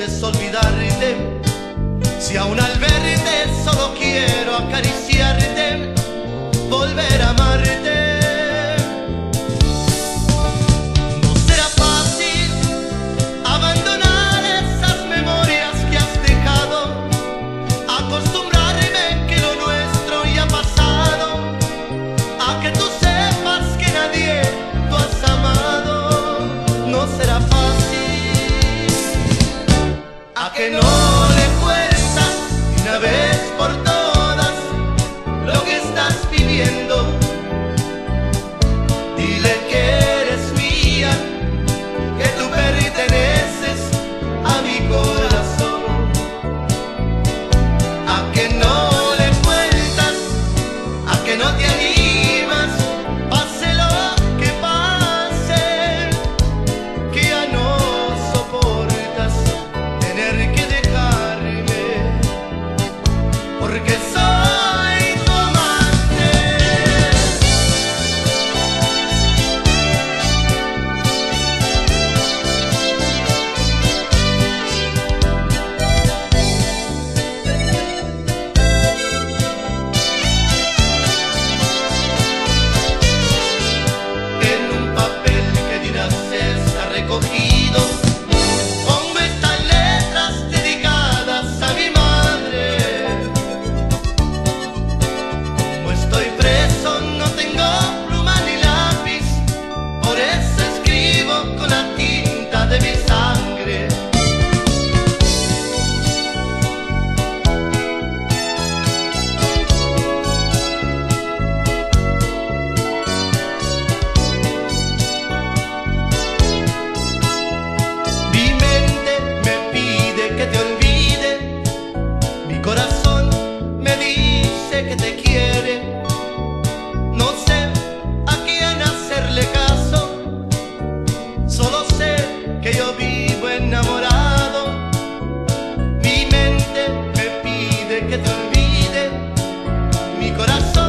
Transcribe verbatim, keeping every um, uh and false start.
haces olvidarte, si aún al verte solo quiero acariciarte, volver a amarte. No será fácil abandonar esas memorias que has dejado, acostumbrarme que lo nuestro ya ha pasado, a que tú sepas que nadie tú has amado. No será fácil, a que no le cuentas de una vez por todas lo que estás viviendo. Dile que eres mía, que tú perteneces a mi corazón. A que no le cuentas, a que no te animas, pase lo que pase, que ya no soportas tener que dejarme, porque soy tu amante. En un papel que dirás está recogido, pongo estas letras dedicadas a mi madre. Como estoy preso no tengo pluma ni lápiz, por eso escribo con la tinta de mi sangre. Mi mente me pide que te olvide, mi corazón me dice que te quiere. No sé a quién hacerle caso, solo sé que yo vivo enamorado. Mi mente me pide que te olvide, mi corazón